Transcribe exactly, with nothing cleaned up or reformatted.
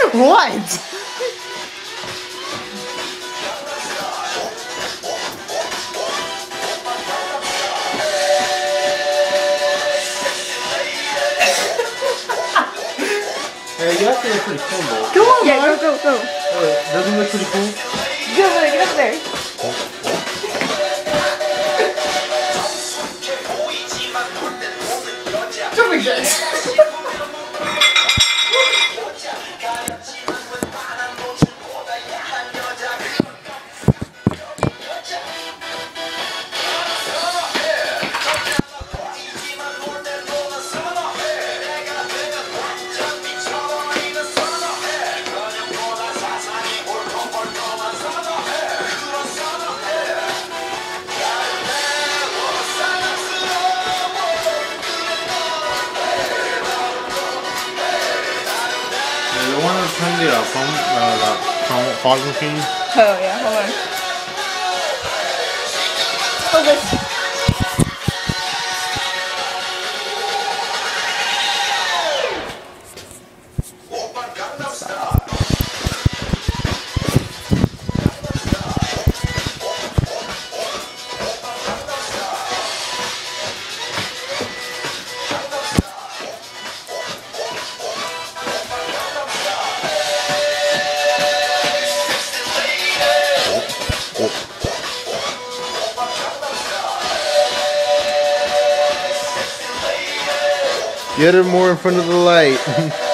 What? Hey, you actually look pretty cool, though. Come on, Yeah, Mark. go, go, go. Uh, doesn't it look pretty cool? Get up there, get up there. Jumping jacks. You want to turn the uh, phone, uh, the phone fog machine? Oh, yeah, hold on. Focus. Get her more in front of the light.